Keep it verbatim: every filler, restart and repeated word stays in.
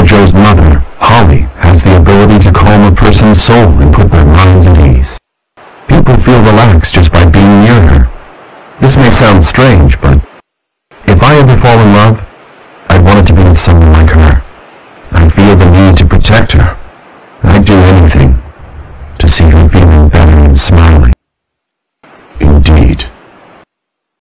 Jojo's mother, Holly, has the ability to calm a person's soul and put their minds at ease. People feel relaxed just by being near her. This may sound strange, but if I ever fall in love, I'd want it to be with someone like her. I feel the need to protect her. I'd do anything to see her feeling better and smiling.